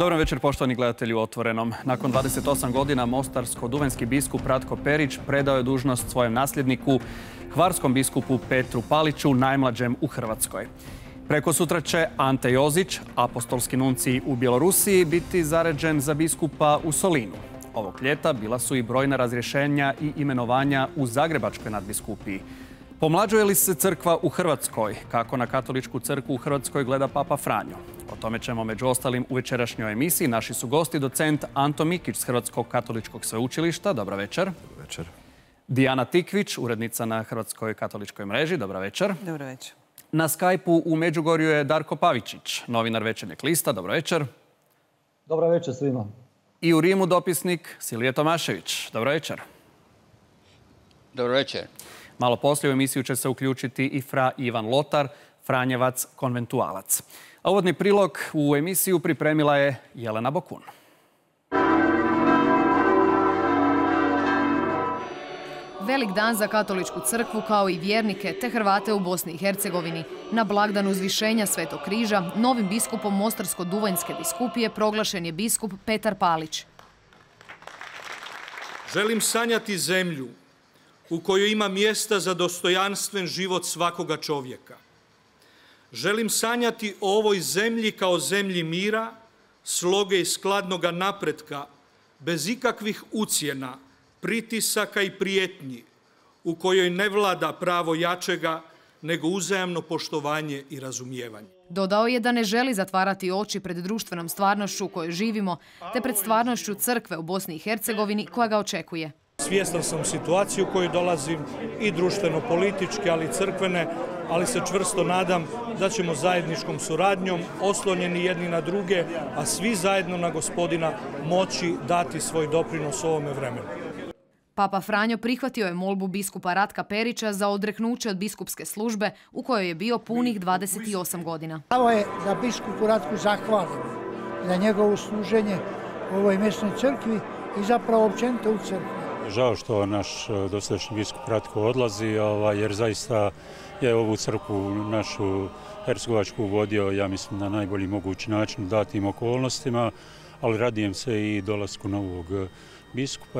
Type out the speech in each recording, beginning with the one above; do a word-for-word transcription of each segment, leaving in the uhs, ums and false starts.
Dobro večer, poštovani gledatelji u Otvorenom. Nakon dvadeset osam godina mostarsko-duvanjski biskup Ratko Perić predao je dužnost svojem nasljedniku, hvarskom biskupu Petru Paliću, najmlađem u Hrvatskoj. Preko sutra će Ante Jozić, apostolski nuncij u Bjelorusiji, biti zaređen za biskupa u Solinu. Ovog ljeta bila su i brojna razrješenja i imenovanja u Zagrebačkoj nadbiskupiji. Pomlađuje li se crkva u Hrvatskoj? Kako na katoličku crkvu u Hrvatskoj gleda Papa Franjo? O tome ćemo među ostalim u večerašnjoj emisiji. Naši su gosti docent Anto Mikić s Hrvatskog katoličkog sveučilišta. Dobro večer. Dobro večer. Dijana Tikvić, urednica na Hrvatskoj katoličkoj mreži. Dobro večer. Dobro večer. Na Skype-u u Međugorju je Darko Pavičić, novinar Večernjeg lista. Dobro večer. Dobro večer svima. I u Rimu dopisnik Silvije Tomašević. Dobro večer. Dobro večer. Malo poslije u emisiju će se uključiti i fra Ivan Lotar, franjevac konventualac. A uvodni prilog u emisiju pripremila je Jelena Bokun. Velik dan za katoličku crkvu kao i vjernike te Hrvate u Bosni i Hercegovini. Na blagdan uzvišenja Svetog križa novim biskupom Mostarsko-duvanjske biskupije proglašen je biskup Petar Palić. Želim sanjati zemlju u kojoj ima mjesta za dostojanstven život svakoga čovjeka. Želim sanjati o ovoj zemlji kao zemlji mira, sloge i skladnoga napretka, bez ikakvih ucjena, pritisaka i prijetnji, u kojoj ne vlada pravo jačega, nego uzajamno poštovanje i razumijevanje. Dodao je da ne želi zatvarati oči pred društvenom stvarnošću u kojoj živimo, te pred stvarnošću crkve u Bosni i Hercegovini koja ga očekuje. Svjestan sam situaciju u kojoj dolazim i društveno-političke, ali i crkvene, ali se čvrsto nadam da ćemo zajedničkom suradnjom, oslonjeni jedni na druge, a svi zajedno na Gospodina, moći dati svoj doprinos ovome vremenu. Papa Franjo prihvatio je molbu biskupa Ratka Perića za odreknuće od biskupske službe u kojoj je bio punih dvadeset osam godina. Pravo je da biskupu Ratku zahvalimo za njegovo služenje u ovoj mjesnoj crkvi i zapravo općenito u crkvi. Žao što naš dosadašnji biskup Ratko odlazi, jer zaista je ovu crkvu, našu hercegovačku, vodio, ja mislim, na najbolji mogući način u datim okolnostima, ali radujem se i dolasku novog biskupa.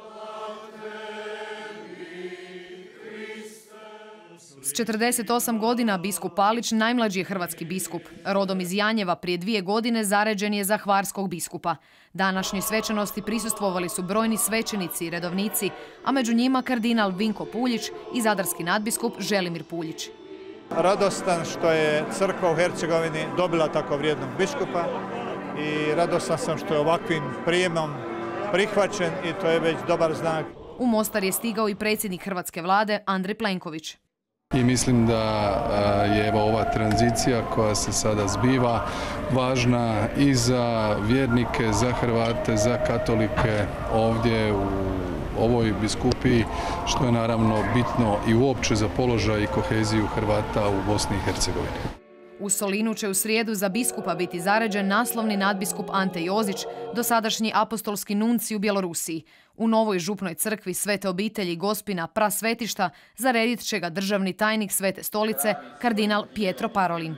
S četrdeset osam godina biskup Palić najmlađi je hrvatski biskup. Rodom iz Janjeva prije dvije godine zaređen je za hvarskog biskupa. Današnjoj svečanosti prisustvovali su brojni svećenici i redovnici, a među njima kardinal Vinko Puljić i zadarski nadbiskup Želimir Puljić. Radostan što je crkva u Hercegovini dobila tako vrijednog biskupa i radostan sam što je ovakvim prijemom prihvaćen i to je već dobar znak. U Mostar je stigao i predsjednik hrvatske vlade Andrej Plenković. I mislim da je evo ova tranzicija koja se sada zbiva važna i za vjernike, za Hrvate, za katolike ovdje u ovoj biskupiji, što je naravno bitno i uopće za položaj i koheziju Hrvata u Bosni i Hercegovini. U Solinu će u srijedu za biskupa biti zaređen naslovni nadbiskup Ante Jozić, dosadašnji apostolski nuncij u Bjelorusiji. U novoj župnoj crkvi Svete obitelji Gospina prasvetišta zaredit će ga državni tajnik Svete stolice, kardinal Pietro Parolin.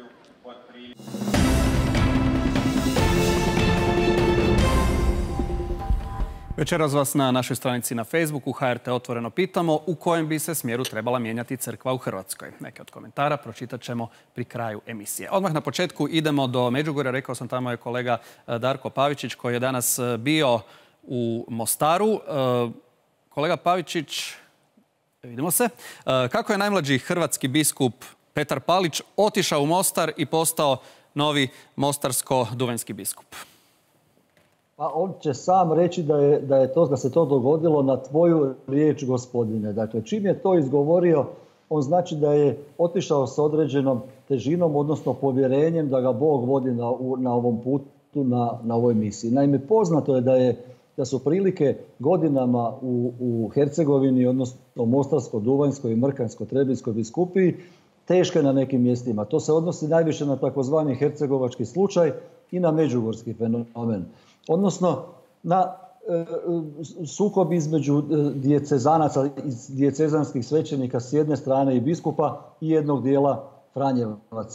Večeras vas na našoj stranici na Facebooku H R T Otvoreno pitamo u kojem bi se smjeru trebala mijenjati crkva u Hrvatskoj. Neke od komentara pročitat ćemo pri kraju emisije. Odmah na početku idemo do Međugorja. Rekao sam, tamo je kolega Darko Pavičić koji je danas bio u Mostaru. Kolega Pavičić, vidimo se. Kako je najmlađi hrvatski biskup Petar Palić otišao u Mostar i postao novi mostarsko-duvanjski biskup? Pa on će sam reći da, je, da, je to, da se to dogodilo na tvoju riječ, Gospodine. Dakle, čim je to izgovorio, on znači da je otišao s određenom težinom, odnosno povjerenjem da ga Bog vodi na, na ovom putu, na, na ovoj misiji. Naime, poznato je da, je da su prilike godinama u, u Hercegovini, odnosno Mostarsko-duvanjskoj i Mrkansko-trebinskoj biskupiji, teške na nekim mjestima. To se odnosi najviše na takozvani hercegovački slučaj i na međugorski fenomen. Odnosno na e, sukob između dijecezanaca, dijecezanskih svećenika s jedne strane i biskupa i jednog dijela franjevaca.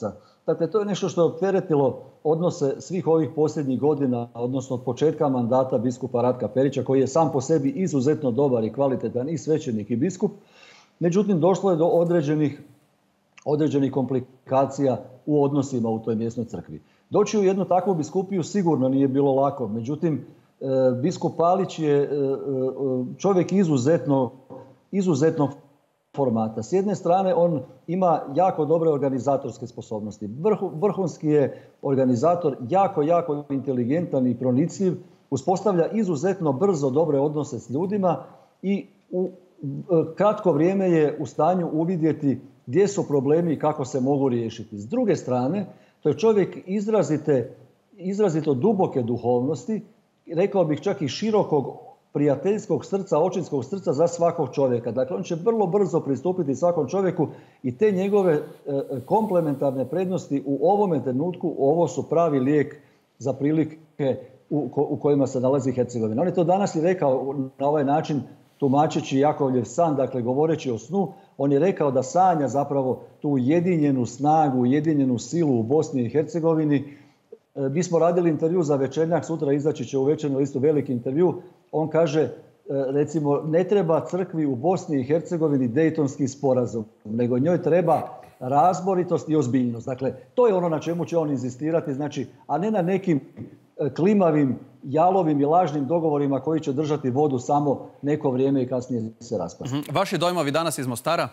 Dakle, to je nešto što je opteretilo odnose svih ovih posljednjih godina, odnosno od početka mandata biskupa Ratka Perića, koji je sam po sebi izuzetno dobar i kvalitetan i svećenik i biskup. Međutim, došlo je do određenih, određenih komplikacija u odnosima u toj mjesnoj crkvi. Doći u jednu takvu biskupiju sigurno nije bilo lako. Međutim, biskup Palić je čovjek izuzetno, izuzetnog formata. S jedne strane, on ima jako dobre organizatorske sposobnosti. Vrhu, vrhunski je organizator, jako, jako inteligentan i pronicljiv, uspostavlja izuzetno brzo dobre odnose s ljudima i u kratko vrijeme je u stanju uvidjeti gdje su problemi i kako se mogu riješiti. S druge strane, to je čovjek izrazite, izrazito duboke duhovnosti, rekao bih čak i širokog prijateljskog srca, očinskog srca za svakog čovjeka. Dakle, on će vrlo brzo pristupiti svakom čovjeku i te njegove komplementarne prednosti u ovome trenutku, ovo su pravi lijek za prilike u kojima se nalazi Hercegovina. On je to danas i rekao na ovaj način, tumačeći Jakovljev san, dakle govoreći o snu, on je rekao da sanja zapravo tu ujedinjenu snagu, ujedinjenu silu u Bosni i Hercegovini. Mi smo radili intervju za Večernjak, sutra izaći će u Večernju listu veliki intervju. On kaže, recimo, ne treba crkvi u Bosni i Hercegovini dejtonski sporazum, nego njoj treba razboritost i ozbiljnost. Dakle, to je ono na čemu će on inzistirati, znači, a ne na nekim klimavim, jalovim i lažnim dogovorima koji će držati vodu samo neko vrijeme i kasnije se raspasti. Vaši dojmovi danas iz Mostara?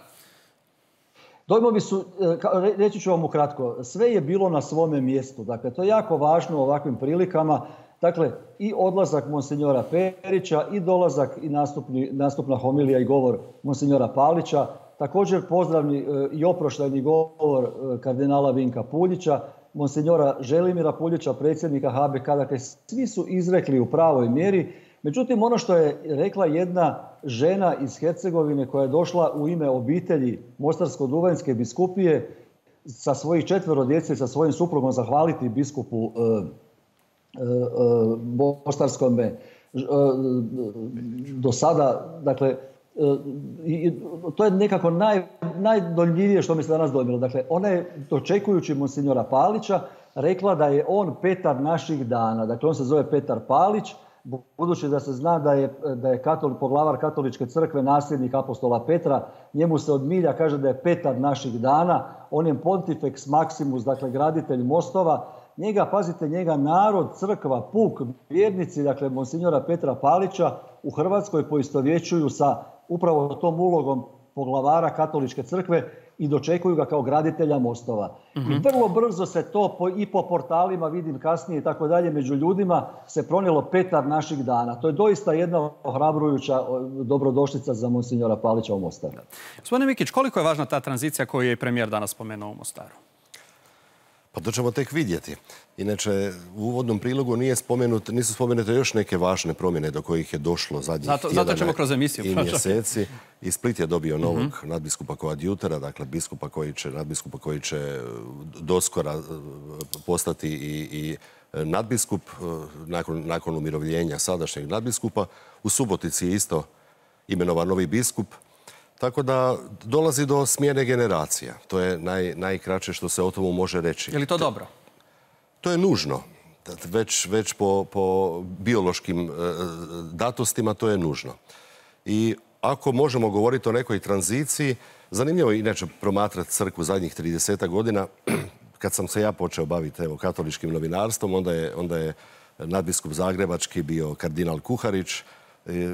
Dojmovi su, reći ću vam ukratko, sve je bilo na svome mjestu. Dakle, to je jako važno u ovakvim prilikama. Dakle, i odlazak monsinjora Perića, i dolazak i nastupni, nastupna homilija i govor monsinjora Palića, također pozdravni i oproštajni govor kardinala Vinka Puljića, monsinjora Želimira Puljića, predsjednika H B K. Dakle, svi su izrekli u pravoj mjeri. Međutim, ono što je rekla jedna žena iz Hercegovine koja je došla u ime obitelji Mostarsko-duvanjske biskupije sa svojih četvero djece, sa svojim suprugom zahvaliti biskupu e, e, Mostarskome e, do sada, dakle, e, to je nekako naj, najdoljivije što mi se danas dojmilo. Dakle, ona je, dočekujući monsinjora Palića, rekla da je on Petar naših dana. Dakle, on se zove Petar Palić, budući da se zna da je, da je katol, poglavar katoličke crkve nasljednik apostola Petra, njemu se od milja kaže da je Petar naših dana, on je pontifex maximus, dakle graditelj mostova. Njega, pazite, njega narod, crkva, puk, vjernici, dakle monsinjora Petra Palića u Hrvatskoj poistovjećuju sa upravo tom ulogom poglavara katoličke crkve i dočekuju ga kao graditelja mostova. Mm-hmm. I vrlo brzo se to po, i po portalima, vidim kasnije i tako dalje, među ljudima se pronijelo Petar naših dana. To je doista jedna ohrabrujuća dobrodošlica za monsinjora Palića u Mostaru. Gospodine Mikić, koliko je važna ta tranzicija koju je i premijer danas spomenuo u Mostaru? Pa to ćemo tek vidjeti. Inače, u uvodnom prilogu nije spomenut, nisu spomenute još neke važne promjene do kojih je došlo zadnjih zato, tjedana zato ćemo kroz emisiju i mjeseci. I Split je dobio novog mm-hmm. nadbiskupa koadjutera, dakle biskupa koji će, nadbiskupa koji će doskora postati i, i nadbiskup nakon, nakon umirovljenja sadašnjeg nadbiskupa. U Subotici je isto imenovan novi biskup. Tako da dolazi do smjene generacija. To je naj, najkraće što se o tomu može reći. Je li to dobro? To je nužno. Već, već po, po biološkim e, datostima to je nužno. I ako možemo govoriti o nekoj tranziciji, zanimljivo je inače promatrati crkvu zadnjih trideset godina. Kad sam se ja počeo baviti evo, katoličkim novinarstvom, onda je, onda je nadbiskup zagrebački bio kardinal Kuharić, e,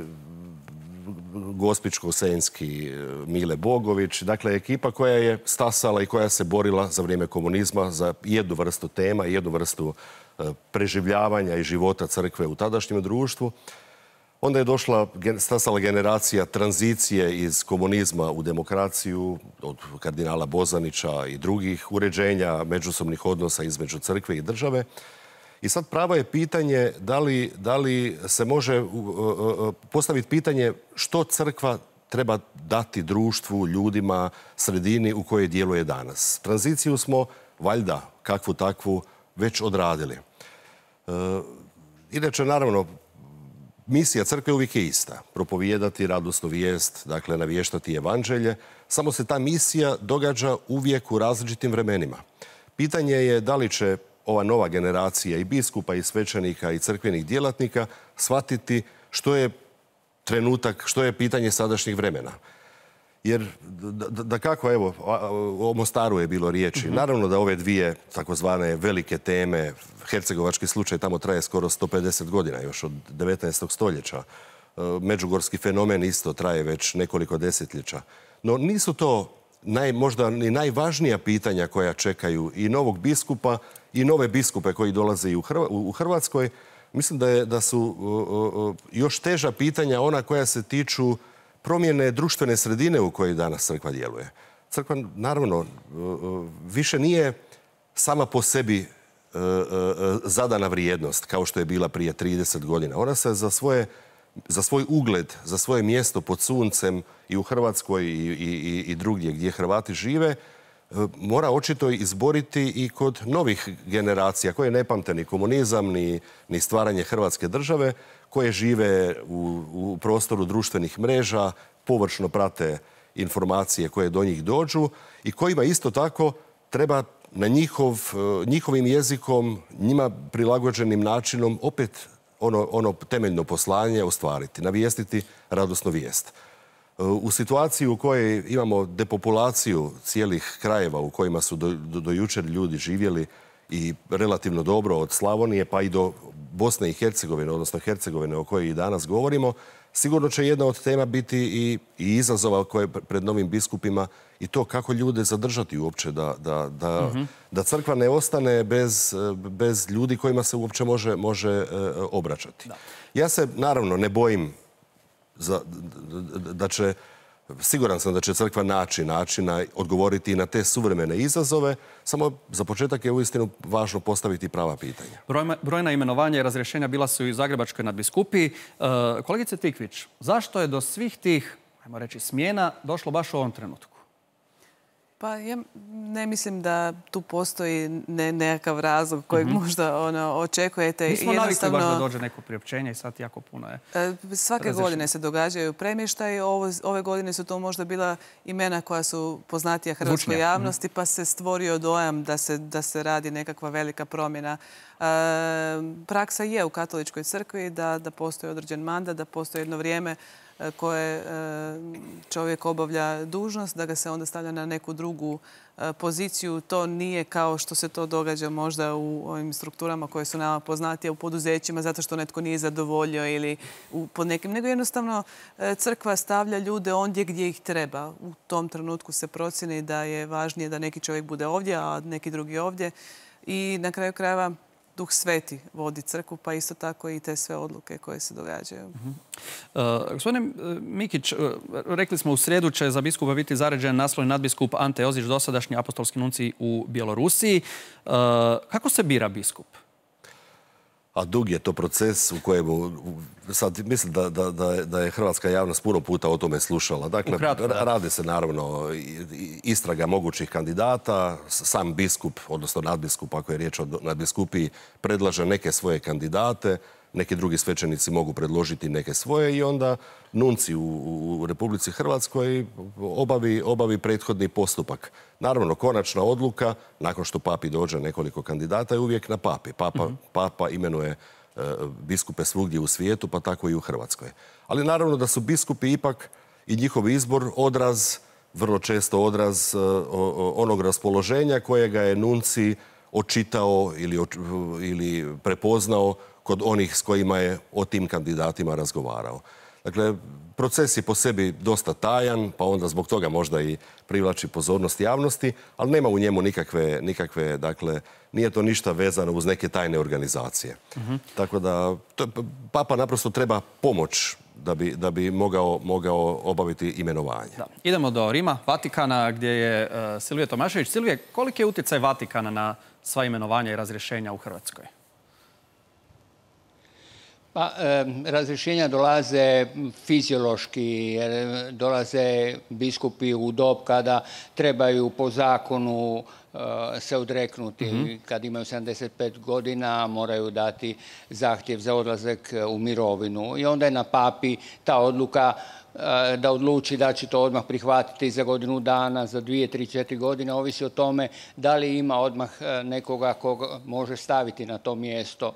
Gospićko-senjski Mile Bogović. Dakle, ekipa koja je stasala i koja se borila za vrijeme komunizma za jednu vrstu tema i jednu vrstu preživljavanja i života crkve u tadašnjem društvu. Onda je došla, stasala generacija tranzicije iz komunizma u demokraciju od kardinala Bozanića i drugih uređenja međusobnih odnosa između crkve i države. I sad pravo je pitanje da li, da li se može postaviti pitanje što crkva treba dati društvu, ljudima, sredini u kojoj djeluje danas. Tranziciju smo, valjda, kakvu takvu, već odradili. E, inače, naravno, misija crkve uvijek je ista. Propovijedati radosnu vijest, dakle, navještati evanđelje. Samo se ta misija događa uvijek u različitim vremenima. Pitanje je da li će ova nova generacija i biskupa i svećenika i crkvenih djelatnika shvatiti što je trenutak, što je pitanje sadašnjeg vremena. Jer, da, da kako, evo, o Mostaru je bilo riječi. Mm-hmm. Naravno da ove dvije takozvane velike teme, hercegovački slučaj tamo traje skoro sto pedeset godina, još od devetnaestog stoljeća. Međugorski fenomen isto traje već nekoliko desetljeća. No nisu to naj, možda ni najvažnija pitanja koja čekaju i novog biskupa i nove biskupe koji dolaze i u, Hrva, u Hrvatskoj. Mislim da, je, da su uh, uh, još teža pitanja ona koja se tiču promjene društvene sredine u kojoj danas crkva djeluje. Crkva, naravno, više nije sama po sebi zadana vrijednost kao što je bila prije trideset godina. Ona se za, svoje, za svoj ugled, za svoje mjesto pod suncem i u Hrvatskoj i, i, i drugdje gdje Hrvati žive, mora očito izboriti i kod novih generacija koje ne pamte ni komunizam, ni, ni stvaranje Hrvatske države, koje žive u, u prostoru društvenih mreža, površno prate informacije koje do njih dođu i kojima isto tako treba na njihov, njihovim jezikom, njima prilagođenim načinom opet ono, ono temeljno poslanje ostvariti, navijestiti radosnu vijest. U situaciji u kojoj imamo depopulaciju cijelih krajeva u kojima su do, do, do jučer ljudi živjeli i relativno dobro od Slavonije pa i do Bosne i Hercegovine, odnosno Hercegovine o kojoj i danas govorimo, sigurno će jedna od tema biti i, i izazova koje pred novim biskupima i to kako ljude zadržati uopće, da, da, da, mm-hmm. da crkva ne ostane bez, bez ljudi kojima se uopće može, može e, obraćati. Da. Ja se naravno ne bojim za, da, da će, siguran sam da će crkva naći načina odgovoriti i na te suvremene izazove, samo za početak je uistinu važno postaviti prava pitanja. Brojna, brojna imenovanja i razrješenja bila su i u Zagrebačkoj nadbiskupiji. E, kolegice Tikvić, zašto je do svih tih, ajmo reći, smjena došlo baš u ovom trenutku? Pa ja ne mislim da tu postoji ne, nekakav razlog kojeg mm-hmm. možda ono, očekujete. Mi smo jednostavno... navikli baš da dođe neko priopćenje i sad jako puno je. Svake godine se događaju premještaji. Ovo, ove godine su to možda bila imena koja su poznatija hrvatskoj Zvučnija. javnosti, pa se stvorio dojam da se, da se radi nekakva velika promjena. E, praksa je u katoličkoj crkvi da, da postoji određen mandat, da postoji jedno vrijeme koje čovjek obavlja dužnost, da ga se onda stavlja na neku drugu poziciju. To nije kao što se to događa možda u ovim strukturama koje su nama poznatije u poduzećima zato što netko nije zadovoljio ili u, pod nekim, nego jednostavno crkva stavlja ljude ondje gdje ih treba. U tom trenutku se procjeni da je važnije da neki čovjek bude ovdje, a neki drugi ovdje. I na kraju krajeva Duh Sveti vodi crkvu, pa isto tako i te sve odluke koje se događaju. Uh-huh. Uh, gospodine Mikić, uh, rekli smo u srijedu će za biskupa biti zaređen naslovni nadbiskup Ante Jozić, dosadašnji apostolski nuncij u Bjelorusiji. Uh, kako se bira biskup? A dug je to proces u kojemu, sad mislim da, da, da je hrvatska javnost puno puta o tome slušala. Dakle, Ukratko, radi se naravno istraga mogućih kandidata, sam biskup, odnosno nadbiskup, ako je riječ o nadbiskupiji, predlaže neke svoje kandidate, neki drugi svećenici mogu predložiti neke svoje i onda nunci u, u Republici Hrvatskoj obavi, obavi prethodni postupak. Naravno, konačna odluka, nakon što papi dođe nekoliko kandidata, je uvijek na papi. Papa, mm-hmm. papa imenuje e, biskupe svugdje u svijetu, pa tako i u Hrvatskoj. Ali naravno da su biskupi ipak i njihov izbor odraz, vrlo često odraz e, o, onog raspoloženja kojega je nunci očitao ili, ili prepoznao kod onih s kojima je o tim kandidatima razgovarao. Dakle, proces je po sebi dosta tajan, pa onda zbog toga možda i privlači pozornost javnosti, ali nema u njemu nikakve, nikakve dakle, nije to ništa vezano uz neke tajne organizacije. Uh-huh. Tako da, to, papa naprosto treba pomoć da bi, da bi mogao, mogao obaviti imenovanje. Da. Idemo do Rima, Vatikana, gdje je uh, Silvije Tomašević. Silvije, koliki je utjecaj Vatikana na sva imenovanja i razrješenja u Hrvatskoj? Pa, razrješenja dolaze fiziološki, jer dolaze biskupi u dob kada trebaju po zakonu se odreknuti. Mm-hmm. Kad imaju sedamdeset pet godina moraju dati zahtjev za odlazak u mirovinu. I onda je na papi ta odluka da odluči da će to odmah prihvatiti za godinu dana, za dvije, tri, četiri godine. Ovisi o tome da li ima odmah nekoga koga može staviti na to mjesto.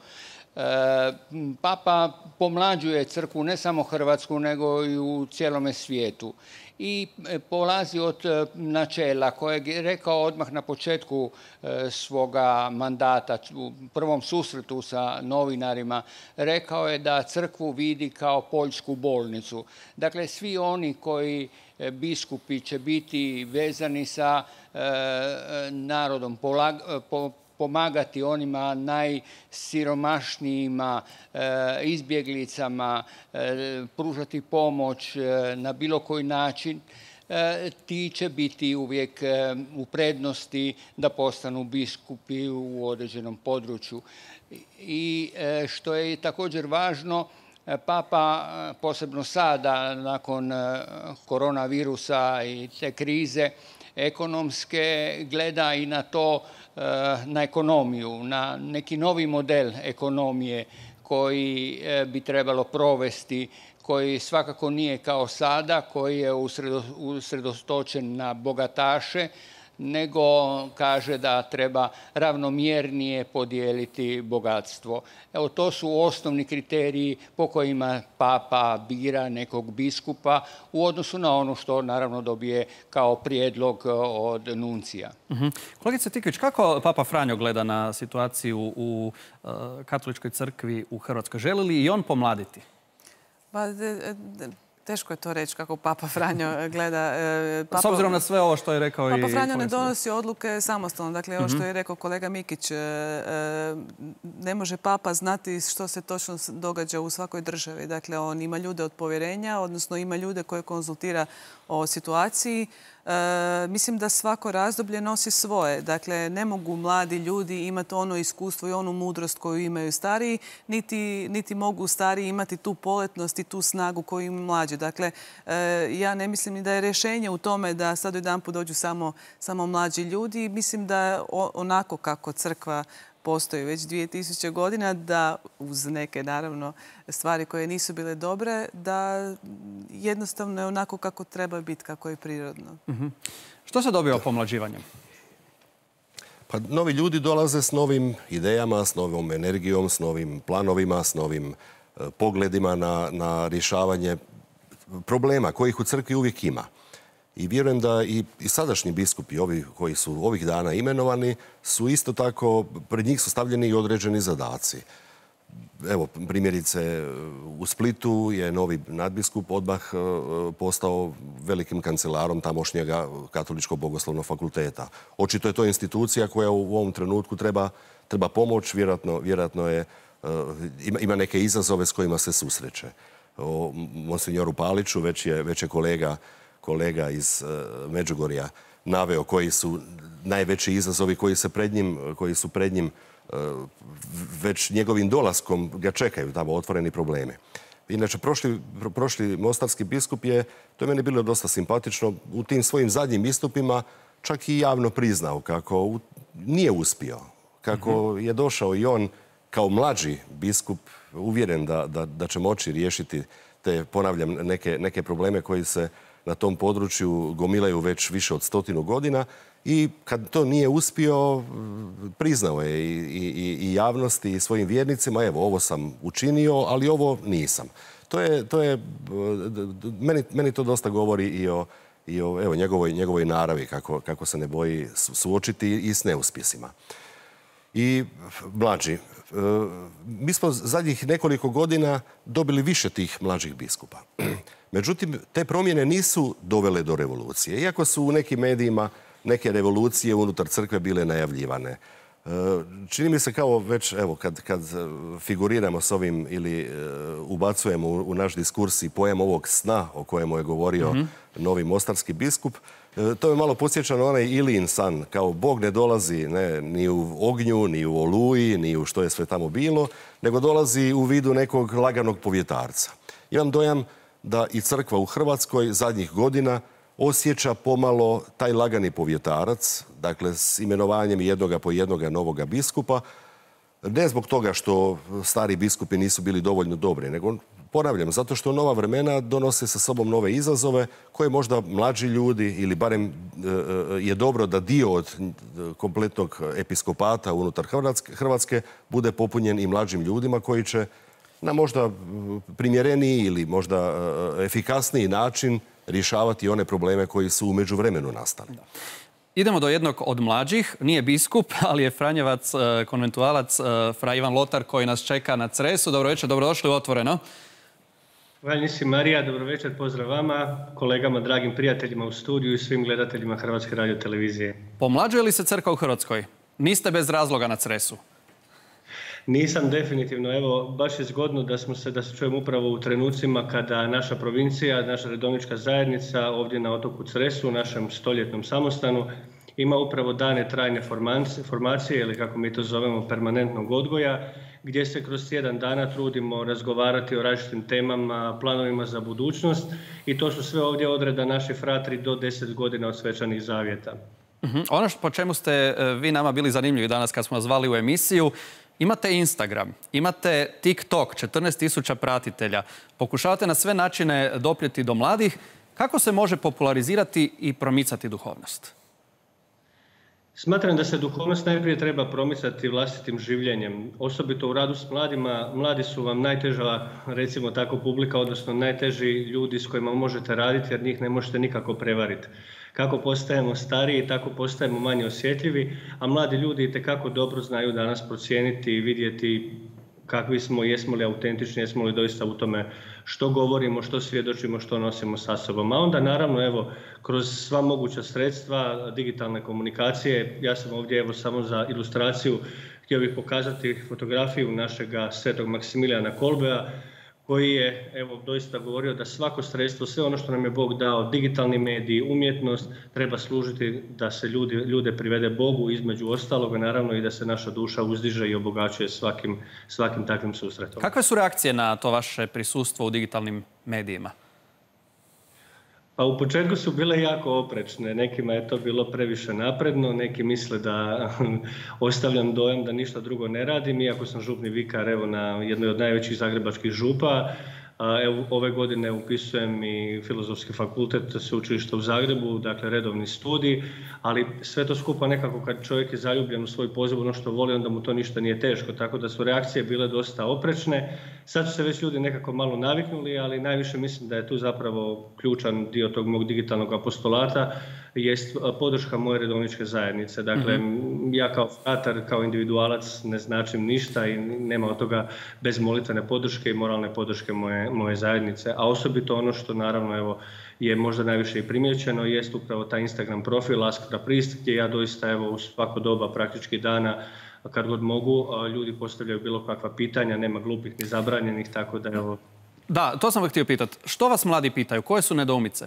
Papa pomlađuje crkvu, ne samo Hrvatsku, nego i u cijelome svijetu. I polazi od načela kojeg je rekao odmah na početku svoga mandata, u prvom susretu sa novinarima, rekao je da crkvu vidi kao poljsku bolnicu. Dakle, svi oni koji biskupi će biti vezani sa narodom, pomagati onima najsiromašnijima, izbjeglicama, pružati pomoć na bilo koji način, ti će biti uvijek u prednosti da postanu biskupi u određenom području. I što je također važno, Papa, posebno sada, nakon koronavirusa i te krize ekonomske, gleda i na to, na ekonomiju, na neki novi model ekonomije koji bi trebalo provesti, koji svakako nije kao sada, koji je usredotočen na bogataše, nego kaže da treba ravnomjernije podijeliti bogatstvo. Evo, to su osnovni kriteriji po kojima Papa bira nekog biskupa u odnosu na ono što naravno dobije kao prijedlog od nuncija. Uh-huh. Kolegice Tiković, kako Papa Franjo gleda na situaciju u uh, katoličkoj crkvi u Hrvatskoj? Želi li i on pomladiti? Pa, de, de, teško je to reći kako Papa Franjo gleda. Papa, s obzirom na sve ovo što je rekao Papa i... Papa Franjo ne donosi odluke samostalno. Dakle, ovo što je rekao kolega Mikić, ne može Papa znati što se točno događa u svakoj državi. Dakle, on ima ljude od povjerenja, odnosno ima ljude koje konzultira o situaciji. E, mislim da svako razdoblje nosi svoje. Dakle, ne mogu mladi ljudi imati ono iskustvo i onu mudrost koju imaju stariji, niti, niti mogu stariji imati tu poletnost i tu snagu koju imaju mlađi. Dakle, e, ja ne mislim ni da je rješenje u tome da sad jedanput dođu samo, samo mlađi ljudi. Mislim da onako kako crkva postoji već dvije tisuće godina, da uz neke, naravno, stvari koje nisu bile dobre, da jednostavno je onako kako treba biti, kako je prirodno. Uh-huh. Što se dobiva pomlađivanjem? Pa novi ljudi dolaze s novim idejama, s novom energijom, s novim planovima, s novim uh, pogledima na, na rješavanje problema kojih u crkvi uvijek ima. I vjerujem da i, i sadašnji biskupi, ovi koji su ovih dana imenovani, su isto tako, pred njih su stavljeni i određeni zadaci. Evo, primjerice, u Splitu je novi nadbiskup odmah postao velikim kancelarom tamošnjega Katoličkog bogoslovnog fakulteta. Očito je to institucija koja u ovom trenutku treba, treba pomoć, vjerojatno, vjerojatno je, ima, ima neke izazove s kojima se susreće. O monsignoru Paliću već je, već je kolega kolega iz uh, Međugorja naveo koji su najveći izazovi koji, se pred njim, koji su pred njim uh, već njegovim dolaskom ga čekaju tamo otvoreni problemi. Inače, prošli, prošli mostarski biskup je, to je meni bilo dosta simpatično, u tim svojim zadnjim istupima čak i javno priznao kako u, nije uspio. Kako mm-hmm. je došao i on kao mlađi biskup uvjeren da, da, da će moći riješiti te, ponavljam, neke, neke probleme koji se na tom području gomilaju već više od stotinu godina i kad to nije uspio, priznao je i, i, i javnosti i svojim vjernicima, evo, ovo sam učinio, ali ovo nisam. To je, to je, meni, meni to dosta govori i o, i o evo, njegovoj, njegovoj naravi, kako, kako se ne boji suočiti i s neuspjesima. I mlađi, mi smo zadnjih nekoliko godina dobili više tih mlađih biskupa. Međutim, te promjene nisu dovele do revolucije. Iako su u nekim medijima neke revolucije unutar crkve bile najavljivane. Čini mi se kao već, evo, kad, kad figuriramo s ovim ili ubacujemo u, u naš diskurs i pojam ovog sna o kojemu je govorio mm-hmm. novi mostarski biskup, to je malo podsjeća na onaj Ilijin san, kao Bog ne dolazi ne, ni u ognju, ni u oluji, ni u što je sve tamo bilo, nego dolazi u vidu nekog laganog povjetarca. Imam dojam da i crkva u Hrvatskoj zadnjih godina osjeća pomalo taj lagani povjetarac, dakle s imenovanjem jednoga po jednoga novoga biskupa, ne zbog toga što stari biskupi nisu bili dovoljno dobri, nego, ponavljam, zato što nova vremena donose sa sobom nove izazove koje možda mlađi ljudi ili barem je dobro da dio od kompletnog episkopata unutar Hrvatske bude popunjen i mlađim ljudima koji će na možda primjereniji ili možda efikasniji način rješavati one probleme koji su u međuvremenu nastali. Da. Idemo do jednog od mlađih. Nije biskup, ali je franjevac, konventualac, fra Ivan Lotar koji nas čeka na Cresu. Dobro večer, dobrodošli u Otvoreno. Valjnici Marija, dobro večer, pozdrav vama, kolegama, dragim prijateljima u studiju i svim gledateljima Hrvatske radiotelevizije. Pomlađuje li se crkva u Hrvatskoj? Niste bez razloga na Cresu. Nisam definitivno. Evo, baš je zgodno da smo se, da se čujemo upravo u trenucima kada naša provincija, naša redovnička zajednica ovdje na otoku Cresu, u našem stoljetnom samostanu, ima upravo dane trajne formacije, ili kako mi to zovemo permanentnog odgoja, gdje se kroz tjedan dana trudimo razgovarati o različitim temama, planovima za budućnost i to su sve ovdje odreda naši fratri do deset godina od svečanih zavjeta. Uh-huh. Ono po čemu ste vi nama bili zanimljivi danas kad smo vas zvali u emisiju, imate Instagram, imate TikTok, četrnaest tisuća pratitelja. Pokušavate na sve načine doprijeti do mladih. Kako se može popularizirati i promicati duhovnost? Smatram da se duhovnost najprije treba promicati vlastitim življenjem. Osobito u radu s mladima. Mladi su vam najteža, recimo tako, publika, odnosno najteži ljudi s kojima možete raditi jer njih ne možete nikako prevariti. Kako postajemo stariji, tako postajemo manje osjetljivi, a mladi ljudi itekako dobro znaju danas procijeniti i vidjeti kakvi smo, jesmo li autentični, jesmo li doista u tome što govorimo, što svjedočimo, što nosimo sa sobom. A onda naravno, evo, kroz sva moguća sredstva digitalne komunikacije, ja sam ovdje evo samo za ilustraciju htio bih pokazati fotografiju našega svetog Maksimilijana Kolbea, koji je evo doista govorio da svako sredstvo, sve ono što nam je Bog dao, digitalni mediji, umjetnost, treba služiti da se ljudi, ljude privede Bogu, između ostaloga naravno i da se naša duša uzdiže i obogaćuje svakim, svakim takvim susretom. Kakve su reakcije na to vaše prisustvo u digitalnim medijima? Pa u početku su bile jako oprečne. Nekima je to bilo previše napredno, neki misle da ostavljam dojam da ništa drugo ne radim, iako sam župni vikar evo, na jednoj od najvećih zagrebačkih župa. Evo, ove godine upisujem i Filozofski fakultet sveučilišta u Zagrebu, dakle redovni studij, ali sve to skupa nekako kad čovjek je zaljubljen u svoj poziv, ono što voli, onda mu to ništa nije teško, tako da su reakcije bile dosta oprečne. Sad su se već ljudi nekako malo naviknuli, ali najviše mislim da je tu zapravo ključan dio tog mog digitalnog apostolata, jest podrška moje redovničke zajednice. Dakle, mm-hmm. ja kao fratar, kao individualac ne značim ništa i nema od toga bez molitvene podrške i moralne podrške moje, moje zajednice. A osobito ono što naravno evo, je možda najviše i primjećeno jest upravo taj Instagram profil Ask the Priest, gdje ja doista evo, u svako doba praktički dana kad god mogu, ljudi postavljaju bilo kakva pitanja, nema glupih ni zabranjenih, tako da evo... Da, to sam vas htio pitati. Što vas mladi pitaju? Koje su nedoumice?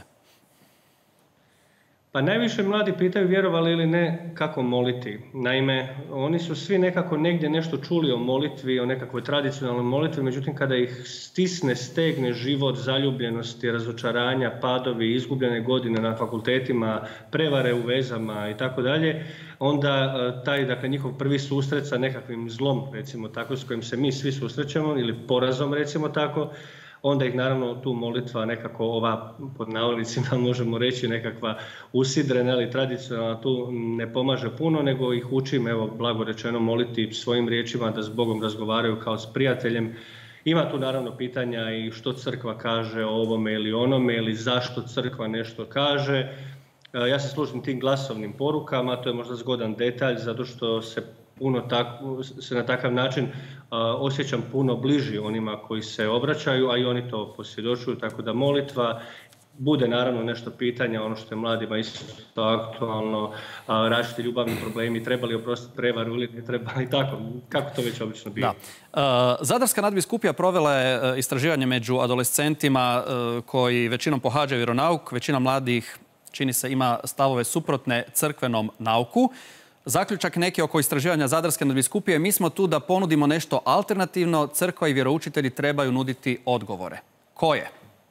Pa najviše mladi pitaju, vjerovali ili ne, kako moliti. Naime, oni su svi nekako negdje nešto čuli o molitvi, o nekakvoj tradicionalnoj molitvi, međutim kada ih stisne, stegne život zaljubljenosti, razočaranja, padovi, izgubljene godine na fakultetima, prevare u vezama i tako dalje, onda taj, dakle, njihov prvi susret sa nekakvim zlom, recimo tako, s kojim se mi svi susrećemo, ili porazom, recimo tako, onda ih naravno tu molitva nekako ova, pod navodnicima možemo reći, nekakva usidrena ili tradicionalna tu ne pomaže puno, nego ih učim, evo, blago rečeno, moliti svojim riječima da s Bogom razgovaraju kao s prijateljem. Ima tu naravno pitanja i što crkva kaže o ovome ili onome, ili zašto crkva nešto kaže. Ja se služim tim glasovnim porukama, to je možda zgodan detalj, zato što se puno tako, se na takav način uh, osjećam puno bliži onima koji se obraćaju, a i oni to posvjedočuju, tako da molitva bude naravno nešto pitanja, ono što je mladima isto aktualno, različiti ljubavni problemi, treba li oprostiti prevaru ili ne treba i tako, kako to već obično bio. Da. Zadarska nadbiskupija provela je istraživanje među adolescentima koji većinom pohađaju vjeronauk, većina mladih, čini se, ima stavove suprotne crkvenom nauku. Zaključak neki oko istraživanja Zadarske nadbiskupije: mi smo tu da ponudimo nešto alternativno, crkva i vjeroučitelji trebaju nuditi odgovore. Koje?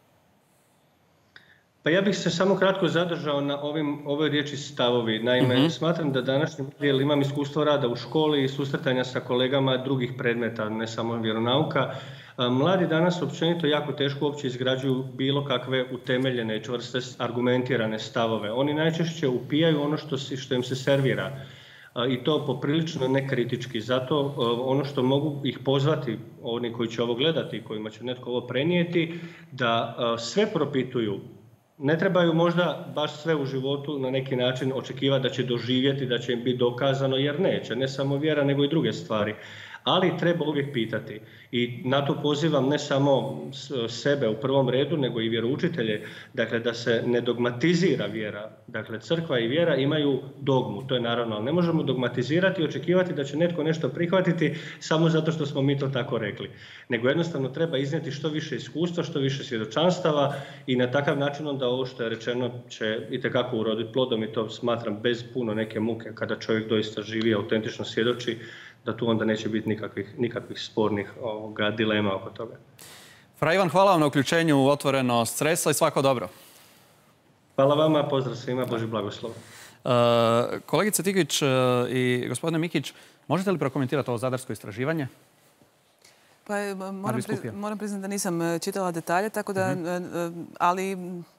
Pa ja bih se samo kratko zadržao na ovim, ovoj riječi stavovi. Naime, mm-hmm. smatram da današnji model, imam iskustvo rada u školi i susretanja sa kolegama drugih predmeta, ne samo vjeronauka. Mladi danas općenito jako teško uopće izgrađuju bilo kakve utemeljene, čvrste, argumentirane stavove. Oni najčešće upijaju ono što, si, što im se servira. I to poprilično nekritički. Zato ono što mogu ih pozvati, oni koji će ovo gledati, kojima će netko ovo prenijeti, da sve propituju. Ne trebaju možda baš sve u životu na neki način očekivati da će doživjeti, da će im biti dokazano, jer neće. Ne samo vjera, nego i druge stvari. Ali treba uvijek pitati. I na to pozivam ne samo sebe u prvom redu, nego i vjeroučitelje, dakle da se ne dogmatizira vjera. Dakle, crkva i vjera imaju dogmu, to je naravno, ali ne možemo dogmatizirati i očekivati da će netko nešto prihvatiti samo zato što smo mi to tako rekli. Nego jednostavno treba iznijeti što više iskustva, što više svjedočanstava i na takav način onda ovo što je rečeno će itekako uroditi plodom i to smatram bez puno neke muke kada čovjek doista živi i autentično svjedoči, da tu onda neće biti nikakvih, nikakvih spornih ovoga, dilema oko toga. Fra Ivan, hvala vam na uključenju u Otvorenost Cresa i svako dobro. Hvala vama, pozdrav svima, Boži blagoslov. Uh, kolegice Tikić uh, i gospodine Mikić, možete li prokomentirati ovo zadarsko istraživanje? Pa moram, pri, moram priznati da nisam čitala detalje, tako da, mm-hmm. ali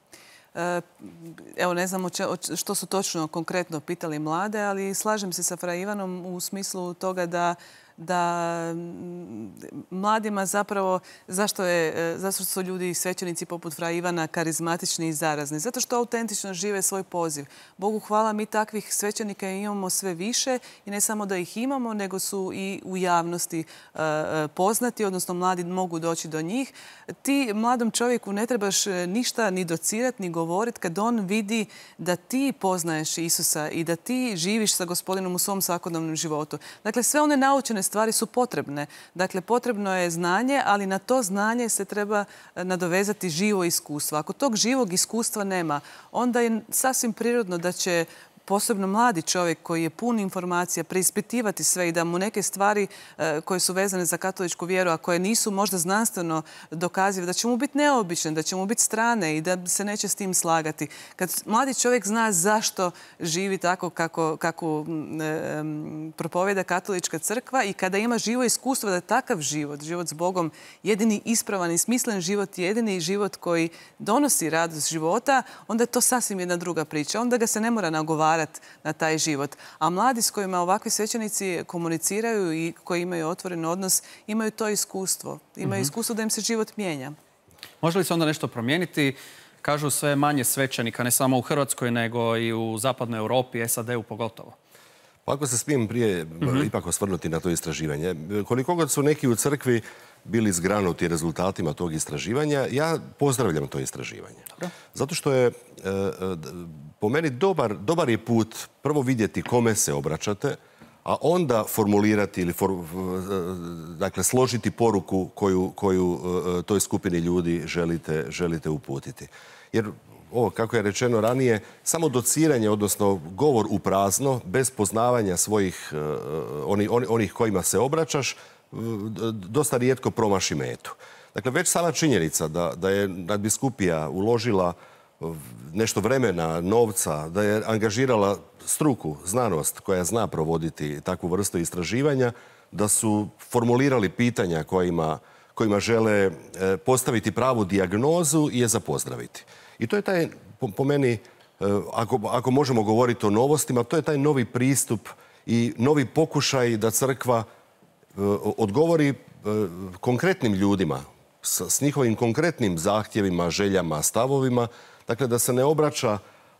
evo ne znam što su točno konkretno pitali mlade, ali slažem se sa Fra Ivanom u smislu toga da da mladima zapravo, zašto, je, zašto su ljudi i svećenici poput Fra Ivana karizmatični i zarazni? Zato što autentično žive svoj poziv. Bogu hvala, mi takvih svećenika imamo sve više i ne samo da ih imamo, nego su i u javnosti uh, poznati, odnosno mladi mogu doći do njih. Ti mladom čovjeku ne trebaš ništa ni docirati, ni govoriti kad on vidi da ti poznaješ Isusa i da ti živiš sa Gospodinom u svom svakodnevnom životu. Dakle, sve one naučene stvari su potrebne. Dakle, potrebno je znanje, ali na to znanje se treba nadovezati živo iskustvo. Ako tog živog iskustva nema, onda je sasvim prirodno da će posebno mladi čovjek koji je pun informacija preispitivati sve i da mu neke stvari koje su vezane za katoličku vjeru, a koje nisu možda znanstveno dokazive, da će mu biti neobične, da će mu biti strane i da se neće s tim slagati. Kad mladi čovjek zna zašto živi tako kako, kako propovjeda katolička crkva i kada ima živo iskustvo da je takav život, život s Bogom, jedini ispravan i smislen život, jedini život koji donosi radost života, onda je to sasvim jedna druga priča. Onda ga se ne mora nagovarati na taj život. A mladi s kojima ovakvi svećenici komuniciraju i koji imaju otvoren odnos, imaju to iskustvo. Imaju mm-hmm. iskustvo da im se život mijenja. Može li se onda nešto promijeniti? Kažu sve manje svećenika, ne samo u Hrvatskoj, nego i u zapadnoj Europi, S A D-u pogotovo. Pa ako se smijem prije mm-hmm. ipak osvrnuti na to istraživanje. Koliko god su neki u crkvi bili zgranuti rezultatima tog istraživanja, ja pozdravljam to istraživanje. Dobro. Zato što je, po meni, dobar, dobar je put prvo vidjeti kome se obraćate, a onda formulirati ili for, dakle, složiti poruku koju, koju toj skupini ljudi želite, želite uputiti. Jer ovo, kako je rečeno ranije, samo dociranje, odnosno govor u prazno, bez poznavanja svojih, onih, onih kojima se obraćaš, dosta rijetko promaši metu. Dakle, već sama činjenica da, da je nadbiskupija uložila nešto vremena, novca, da je angažirala struku, znanost koja zna provoditi takvu vrstu istraživanja, da su formulirali pitanja kojima, kojima žele postaviti pravu dijagnozu i je za pozdraviti. I to je taj, po, po meni, ako, ako možemo govoriti o novostima, to je taj novi pristup i novi pokušaj da crkva odgovori konkretnim ljudima, s njihovim konkretnim zahtjevima, željama, stavovima. Dakle, da se ne obraća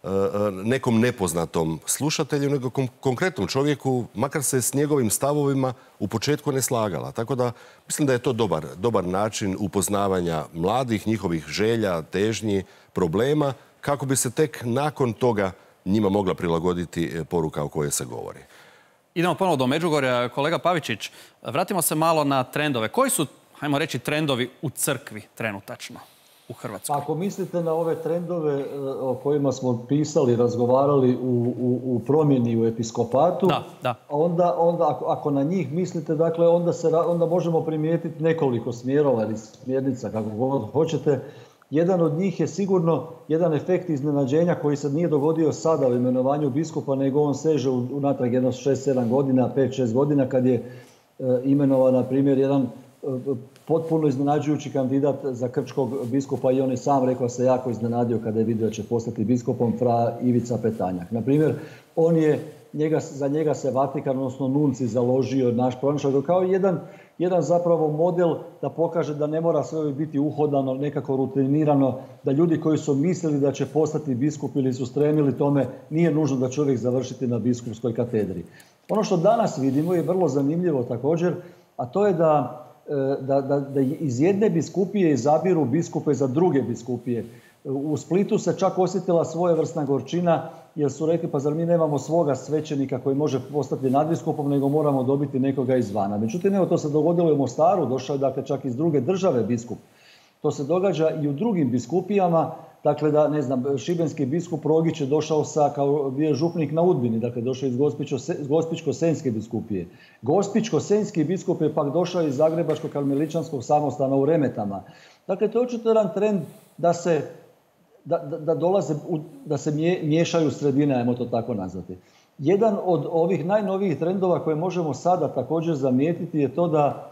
nekom nepoznatom slušatelju, nego konkretnom čovjeku, makar se s njegovim stavovima u početku ne slagala. Tako da mislim da je to dobar, dobar način upoznavanja mladih, njihovih želja, težnji, problema, kako bi se tek nakon toga njima mogla prilagoditi poruka o kojoj se govori. Idemo ponovo do Međugorja. Kolega Pavičić, vratimo se malo na trendove. Koji su, hajmo reći, trendovi u crkvi trenutačno u Hrvatskoj? Ako mislite na ove trendove o kojima smo pisali, razgovarali u, u, u promjeni u episkopatu, da, da. onda, onda ako, ako na njih mislite, dakle, onda, se, onda možemo primijetiti nekoliko smjerova ili smjernica, kako god hoćete. Jedan od njih je sigurno jedan efekt iznenađenja koji se nije dogodio sada u imenovanju biskupa, nego on seže unatrag jedno šest sedam godina, pet šest godina, kad je e, imenovan, na primjer, jedan e, potpuno iznenađujući kandidat za krčkog biskupa, i on je sam rekao se jako iznenadio kada je vidio da će postati biskupom, fra Ivica Petanjak. Na primjer, on je, njega, za njega se Vatikan, odnosno nunci, založio, naš pronašao kao jedan, jedan zapravo model da pokaže da ne mora sve biti uhodano, nekako rutinirano, da ljudi koji su mislili da će postati biskup ili su stremili tome, nije nužno da će uvijek završiti na biskupskoj katedri. Ono što danas vidimo je vrlo zanimljivo također, a to je da Da, da, da iz jedne biskupije izabiru biskupe za druge biskupije. U Splitu se čak osjetila svojevrsna gorčina, jer su rekli, pa zar mi nemamo svoga svećenika koji može postati nadbiskupom, nego moramo dobiti nekoga izvana. Međutim, evo, to se dogodilo i u Mostaru, došao je, dakle, čak iz druge države biskup. To se događa i u drugim biskupijama, dakle, da, ne znam, šibenski biskup Rogić je došao sa, kao bio župnik na Udbini, dakle, došao iz Gospićko-senjske biskupije. Gospićko-senjski biskup je pak došao iz Zagrebačko-karmeličanskog samostana u Remetama. Dakle, to je očito jedan trend da se, da, da, da dolaze, da se miješaju sredine, ajmo to tako nazvati. Jedan od ovih najnovijih trendova koje možemo sada također zamijetiti je to da,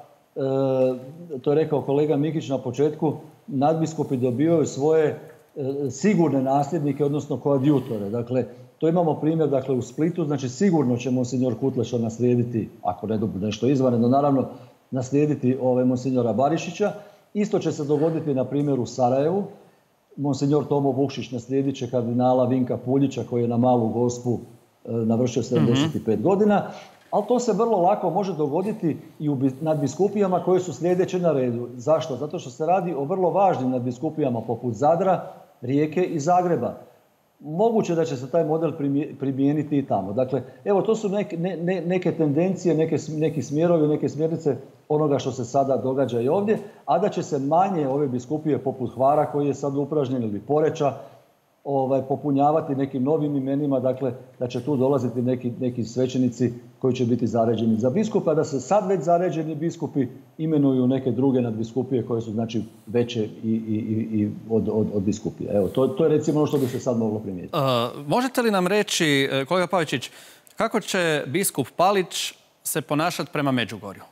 E, to je rekao kolega Mikić na početku, nadbiskupi dobivaju svoje e, sigurne nasljednike, odnosno koadjutore. Dakle, to imamo primjer, dakle, u Splitu, znači sigurno će monsignor Kutleša naslijediti, ako ne dobije nešto izvanredno, naravno naslijediti ove monsignora Barišića. Isto će se dogoditi, na primjer, u Sarajevu. Monsignor Tomo Vukšić naslijedit će kardinala Vinka Puljića, koji je na Malu Gospu e, navršio sedamdeset pet godina. Ali to se vrlo lako može dogoditi i u nadbiskupijama koje su sljedeće na redu. Zašto? Zato što se radi o vrlo važnim nadbiskupijama poput Zadra, Rijeke i Zagreba. Moguće da će se taj model primijeniti i tamo. Dakle, evo, to su neke, ne, neke tendencije, neke, neki smjerovi, neke smjernice onoga što se sada događa i ovdje, a da će se manje ove biskupije poput Hvara, koji je sad upražnjen, ili Poreča, Ovaj, popunjavati nekim novim imenima, dakle, da će tu dolaziti neki, neki svećenici koji će biti zaređeni za biskupa, da se sad već zaređeni biskupi imenuju neke druge nadbiskupije koje su, znači, veće i, i, i od, od, od biskupije. Evo, to, to je recimo ono što bi se sad moglo primijetiti. Uh, možete li nam reći, kolega Pavičić, kako će biskup Palić se ponašati prema Međugorju?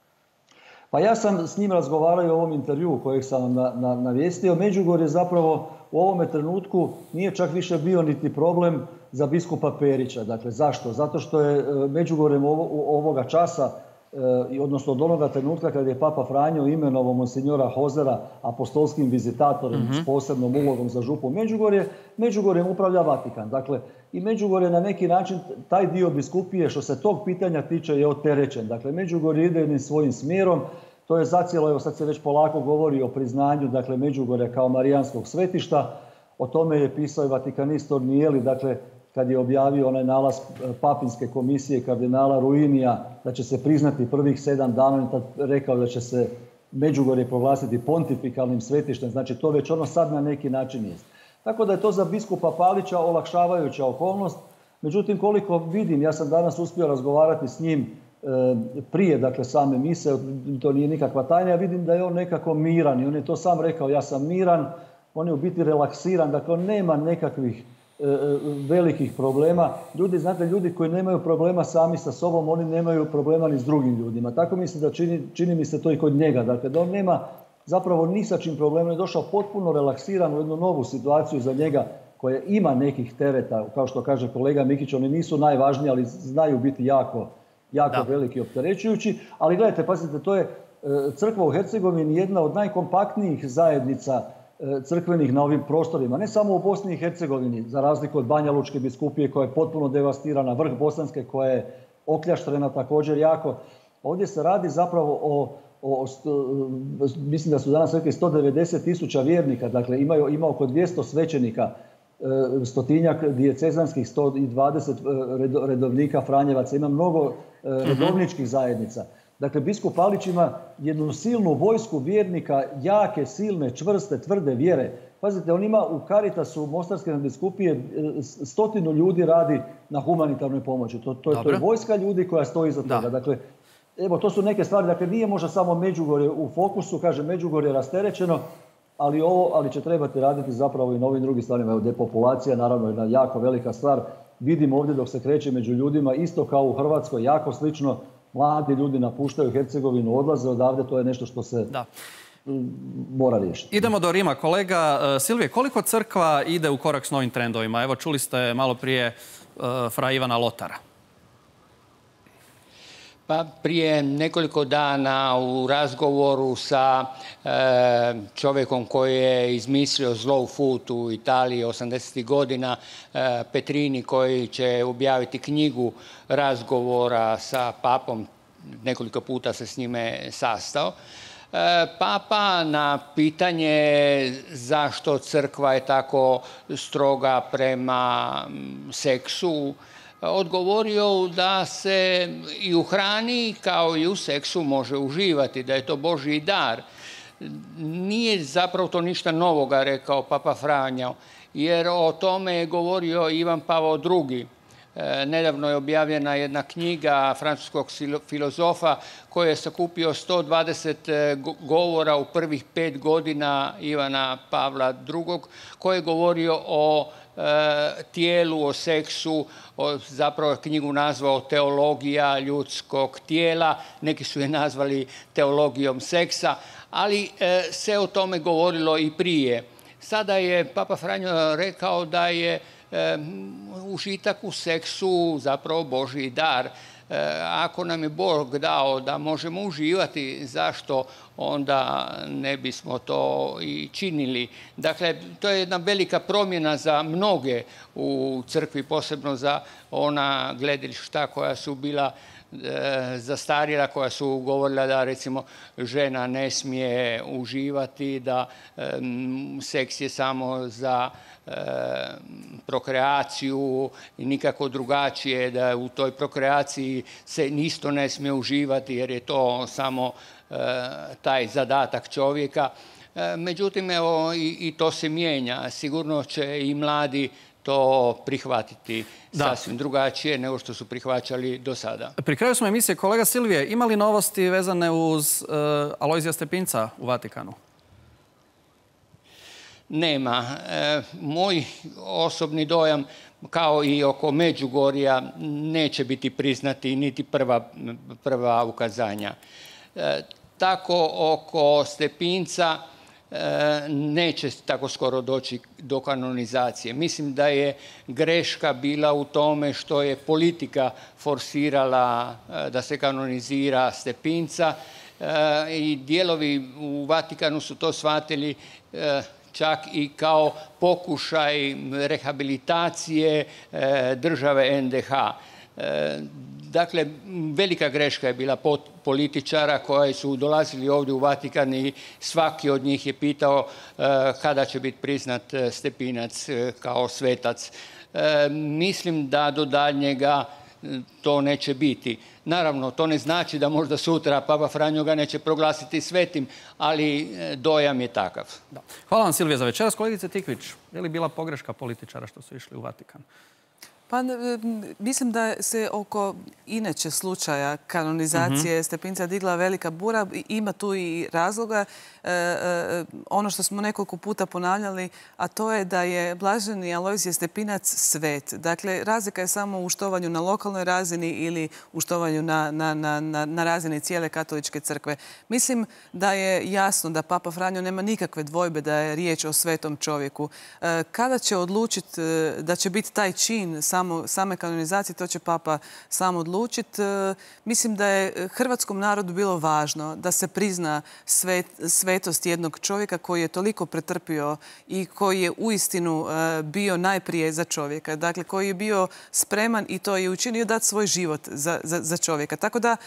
Pa ja sam s njim razgovarao u ovom intervjuu kojeg sam vam na, na, navijestio. Međugorje zapravo u ovome trenutku nije čak više bio niti problem za biskupa Perića. Dakle, zašto? Zato što je Međugorjem ovo, ovoga časa, e, odnosno od onoga trenutka kad je Papa Franjo imenovao monsignora Hozera apostolskim vizitatorem, mm-hmm, s posebnom ulogom za župu Međugorje, Međugorjem upravlja Vatikan. Dakle, i Međugorje na neki način, taj dio biskupije što se tog pitanja tiče, je oterećen. Dakle, Međugorje ide jednim svojim smjerom. To je zacijelo, evo sad se već polako govori o priznanju, dakle, Međugorja kao marijanskog svetišta. O tome je pisao i vatikanist Tornijelli, dakle, kad je objavio onaj nalaz papinske komisije kardinala Ruinija, da će se priznati prvih sedam dana, i tad rekao da će se Međugorje proglasiti pontifikalnim svetištem. Znači, to već ono sad na neki način jest. Tako da je to za biskupa Palića olakšavajuća okolnost. Međutim, koliko vidim, ja sam danas uspio razgovarati s njim prije, dakle, same mise, to nije nikakva tajna, ja vidim da je on nekako miran i on je to sam rekao, ja sam miran, on je u biti relaksiran, dakle, on nema nekakvih e, velikih problema. Ljudi, znate, ljudi koji nemaju problema sami sa sobom, oni nemaju problema ni s drugim ljudima. Tako mislim da čini, čini mi se to i kod njega, dakle, da on nema zapravo ni sa čim problema, je došao potpuno relaksiran u jednu novu situaciju za njega koja ima nekih tereta, kao što kaže kolega Mikić, oni nisu najvažniji, ali znaju biti jako jako da. veliki i opterećujući, ali gledajte, pazite, to je crkva u Hercegovini jedna od najkompaktnijih zajednica crkvenih na ovim prostorima, ne samo u Bosni i Hercegovini, za razliku od Banja Lučke biskupije koja je potpuno devastirana, vrh Bosanske koja je okljaštrena također jako. Ovdje se radi zapravo o, o mislim da su danas rekli sto devedeset tisuća vjernika, dakle ima, ima oko dvjesto svećenika, stotinjak dijecezanskih, sto dvadeset redovnika Franjevaca, ima mnogo redovničkih zajednica. Dakle, biskup Palić ima jednu silnu vojsku vjernika, jake, silne, čvrste, tvrde vjere. Pazite, on ima u Caritasu Mostarske nadbiskupije stotinu ljudi radi na humanitarnoj pomoći. To, to, to je vojska ljudi koja stoji za toga. Dakle, evo, to su neke stvari. Dakle, nije možda samo Međugorje u fokusu, kaže Međugorje rasterećeno, ali ovo, ali će trebati raditi zapravo i na ovim drugim stvarima. Evo, depopulacija, naravno, je jedna jako velika stvar. Vidimo ovdje dok se kreće među ljudima, isto kao u Hrvatskoj, jako slično. Mladi ljudi napuštaju Hercegovinu, odlaze odavde, to je nešto što se da. mora riješiti. Idemo do Rima. Kolega Silvije, koliko crkva ide u korak s novim trendovima? Evo, čuli ste malo prije uh, fra Ivana Lotara. Pa prije nekoliko dana u razgovoru sa e, čovjekom koji je izmislio slow food u Italiji osamdesetih godina, e, Petrini, koji će objaviti knjigu razgovora sa papom, nekoliko puta se s njime sastao. E, Papa na pitanje zašto crkva je tako stroga prema seksu, odgovorio da se i u hrani kao i u seksu može uživati, da je to Božji dar. Nije zapravo to ništa novoga, rekao Papa Franjo, jer o tome je govorio Ivan Pavao drugi. Nedavno je objavljena jedna knjiga francuskog filozofa koji je sakupio sto dvadeset govora u prvih pet godina Ivana Pavla drugog, koji je govorio o tijelu, o seksu, o, zapravo knjigu nazvao Teologija ljudskog tijela, neki su je nazvali teologijom seksa, ali e, se o tome govorilo i prije. Sada je Papa Franjo rekao da je e, užitak u seksu zapravo Božji dar. E, ako nam je Bog dao da možemo uživati, zašto onda ne bismo to i činili. Dakle, to je jedna velika promjena za mnoge u crkvi, posebno za ona gledališta koja su bila e, zastarjela, koja su govorila da recimo žena ne smije uživati, da e, seks je samo za e, prokreaciju i nikako drugačije, da u toj prokreaciji se isto ne smije uživati jer je to samo taj zadatak čovjeka. Međutim, evo, i, i to se mijenja. Sigurno će i mladi to prihvatiti da. sasvim drugačije nego što su prihvaćali do sada. Pri kraju smo emisije, kolega Silvije, ima li novosti vezane uz uh, Alojzija Stepinca u Vatikanu? Nema. E, moj osobni dojam, kao i oko Međugorja, neće biti priznati niti prva, prva ukazanja. E, tako oko Stepinca e, neće tako skoro doći do kanonizacije. Mislim da je greška bila u tome što je politika forsirala e, da se kanonizira Stepinca e, i dijelovi u Vatikanu su to shvatili e, čak i kao pokušaj rehabilitacije e, države en de ha. E, dakle, velika greška je bila političara koji su dolazili ovdje u Vatikan i svaki od njih je pitao e, kada će biti priznat Stepinac e, kao svetac. E, mislim da do daljnjega to neće biti. Naravno, to ne znači da možda sutra Papa Franjo ga neće proglasiti svetim, ali dojam je takav. Da. Hvala vam, Silvija, za večeras. Kolegice Tikvić, je li bila pogreška političara što su išli u Vatikan? Pa mislim da se oko inače slučaja kanonizacije mm-hmm. Stepinca digla velika bura. Ima tu i razloga. E, e, ono što smo nekoliko puta ponavljali, a to je da je blaženi Alojzije Stepinac svet. Dakle, razlika je samo u štovanju na lokalnoj razini ili u štovanju na, na, na, na razini cijele katoličke crkve. Mislim da je jasno da Papa Franjo nema nikakve dvojbe da je riječ o svetom čovjeku. E, kada će odlučiti da će biti taj čin same kanonizacije, to će Papa sam odlučiti. Mislim da je hrvatskom narodu bilo važno da se prizna svetost jednog čovjeka koji je toliko pretrpio i koji je uistinu bio najprije za čovjeka. Dakle, koji je bio spreman i to je učinio dati svoj život za, za, za čovjeka. Tako da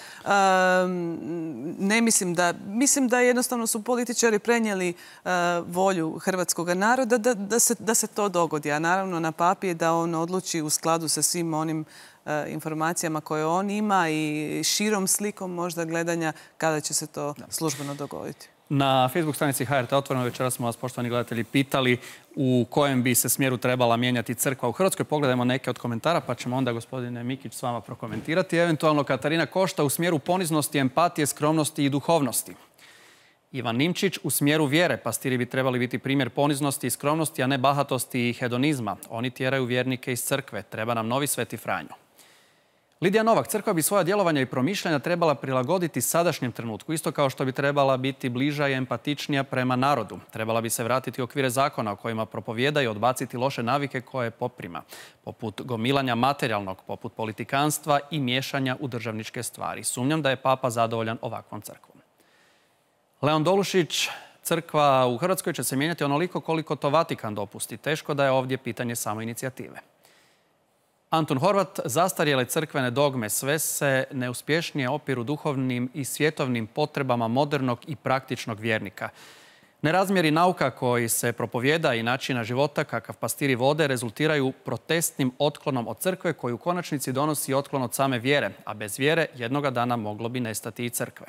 ne mislim da, mislim da jednostavno su političari prenijeli volju hrvatskog naroda da, da, se, da se to dogodi. A naravno na papi je da on odluči u skladu sa svim onim informacijama koje on ima i širom slikom možda gledanja kada će se to službeno dogoditi. Na Facebook stranici H R T Otvoreno večeras smo vas, poštovani gledatelji, pitali u kojem bi se smjeru trebala mijenjati crkva u Hrvatskoj. Pogledajmo neke od komentara, pa ćemo onda, gospodine Mikić, s vama prokomentirati. Eventualno Katarina Košta u smjeru poniznosti, empatije, skromnosti i duhovnosti. Ivan Nimčić u smjeru vjere. Pastiri bi trebali biti primjer poniznosti i skromnosti, a ne bahatosti i hedonizma. Oni tjeraju vjernike iz crkve. Treba nam novi Sveti Franjo. Lidija Novak, crkva bi svoja djelovanja i promišljanja trebala prilagoditi sadašnjem trenutku, isto kao što bi trebala biti bliža i empatičnija prema narodu. Trebala bi se vratiti u okvire zakona o kojima propovijeda i odbaciti loše navike koje poprima, poput gomilanja materijalnog, poput politikanstva i miješanja u državničke stvari. Sumnjam da je Papa zadovoljan ovakvom crkvom. Leon Dolušić, crkva u Hrvatskoj će se mijenjati onoliko koliko to Vatikan dopusti. Teško da je ovdje pitanje samo inicijative. Antun Horvat, zastarjele crkvene dogme sve se neuspješnije opiru duhovnim i svjetovnim potrebama modernog i praktičnog vjernika. Nerazmjeri nauka koji se propovijeda i načina života kakav pastiri vode rezultiraju protestnim otklonom od crkve koji u konačnici donosi otklon od same vjere, a bez vjere jednoga dana moglo bi nestati i crkve.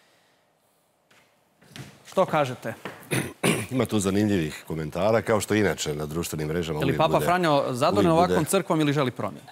Što kažete? Ima tu zanimljivih komentara, kao što inače na društvenim mrežama. Je li Papa Franjo zadovoljan ovakvom crkvom ili želi promjene?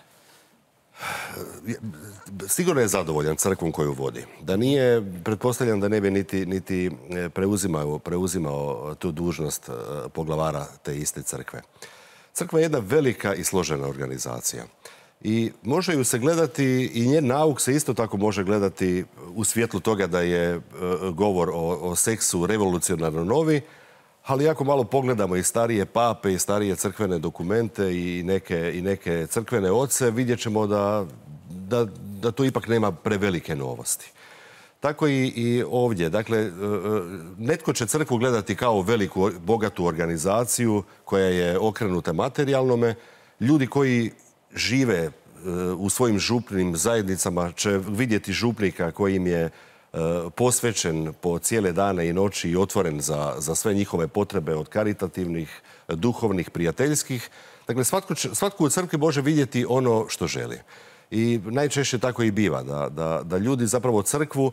Sigurno je zadovoljan crkvom koju vodi. Da nije, pretpostavljam da ne bi niti, niti preuzimao, preuzimao tu dužnost poglavara te iste crkve. Crkva je jedna velika i složena organizacija. I može ju se gledati, i njen nauk se isto tako može gledati u svjetlu toga da je govor o, o seksu revolucionarno novi, ali ako malo pogledamo i starije pape i starije crkvene dokumente i neke, i neke crkvene oce, vidjet ćemo da, da, da tu ipak nema prevelike novosti. Tako i, i ovdje. Dakle, netko će crkvu gledati kao veliku, bogatu organizaciju koja je okrenuta materijalnome. Ljudi koji žive u svojim župnim zajednicama će vidjeti župnika koji im je posvećen po cijele dane i noći i otvoren za, za sve njihove potrebe od karitativnih, duhovnih, prijateljskih. Dakle, svatko, svatko u crkvi može vidjeti ono što želi. I najčešće tako i biva, da, da, da ljudi zapravo crkvu,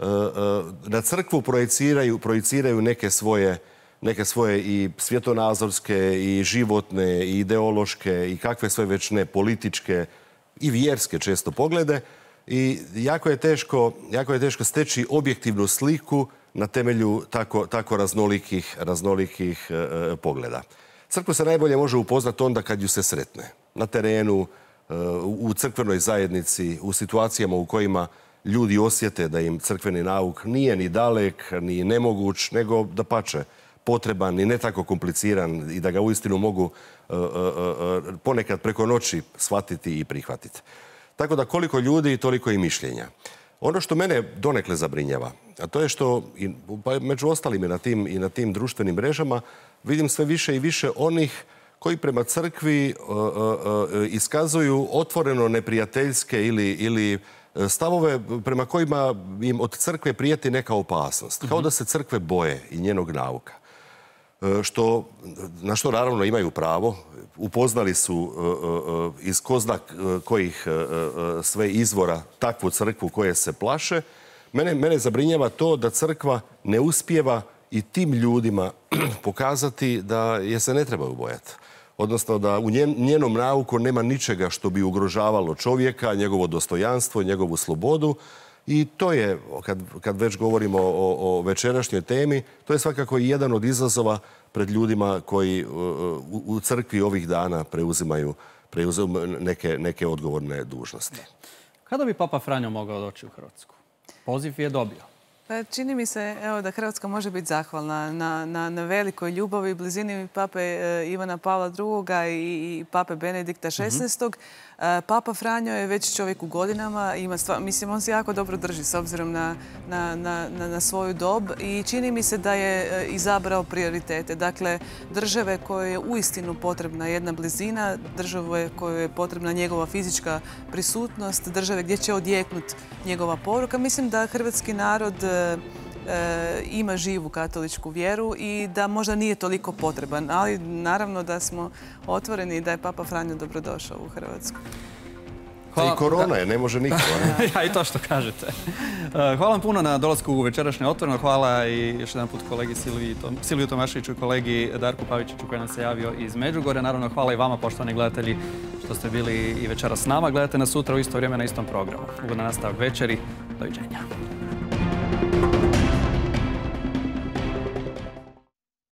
na crkvu projiciraju, projiciraju neke svoje neke svoje i svjetonazorske, i životne, i ideološke, i kakve sve već ne, političke i vjerske često poglede. I jako je teško, jako je teško steći objektivnu sliku na temelju tako, tako raznolikih, raznolikih e, pogleda. Crkvu se najbolje može upoznati onda kad ju se sretne. Na terenu, e, u crkvenoj zajednici, u situacijama u kojima ljudi osjete da im crkveni nauk nije ni dalek, ni nemoguć, nego dapače potreban i ne tako kompliciran i da ga uistinu mogu uh, uh, uh, ponekad preko noći shvatiti i prihvatiti. Tako da koliko ljudi, toliko i mišljenja. Ono što mene donekle zabrinjava, a to je što, i, pa među ostalim i na, tim, i na tim društvenim mrežama, vidim sve više i više onih koji prema crkvi uh, uh, uh, iskazuju otvoreno neprijateljske ili, ili stavove prema kojima im od crkve prijeti neka opasnost. Kao da se crkve boje i njenog nauka. Što, na što naravno imaju pravo. Upoznali su uh, uh, iz ko zna kojih uh, sve izvora takvu crkvu koje se plaše. Mene, mene zabrinjava to da crkva ne uspijeva i tim ljudima pokazati da je se ne trebaju bojati. Odnosno da u njen, njenom nauku nema ničega što bi ugrožavalo čovjeka, njegovo dostojanstvo, njegovu slobodu. I to je, kad, kad već govorimo o, o večerašnjoj temi, to je svakako i jedan od izazova pred ljudima koji u, u crkvi ovih dana preuzimaju, preuzimaju neke, neke odgovorne dužnosti. Kada bi Papa Franjo mogao doći u Hrvatsku? Poziv je dobio. Pa čini mi se evo, da Hrvatska može biti zahvalna na, na, na velikoj ljubavi i blizini pape e, Ivana Pavla drugoga i, i pape Benedikta šesnaestog. Mm-hmm. Papa Franjo je već čovjek u godinama, ima stvar, mislim on se jako dobro drži s obzirom na, na, na, na svoju dob i čini mi se da je izabrao prioritete. Dakle, države koje je uistinu potrebna jedna blizina, države koje je potrebna njegova fizička prisutnost, države gdje će odjeknuti njegova poruka. Mislim da hrvatski narod E, ima živu katoličku vjeru i da možda nije toliko potreban, ali naravno da smo otvoreni i da je Papa Franjo dobrodošao u Hrvatsku. Hvala. I korona je, ne može niko. Ja, i to što kažete. Hvala vam puno na dolasku u večerašnje Otvoreno. Hvala i još jedan put kolegi Silviju Tomaševiću i kolegi Darku Pavičiću koji nam se javio iz Međugorja. Naravno, hvala i vama, poštovani gledatelji, što ste bili i večera s nama. Gledajte nas sutra u isto vrijeme na istom programu. Ugodan nastavak večeri. Doviđenja.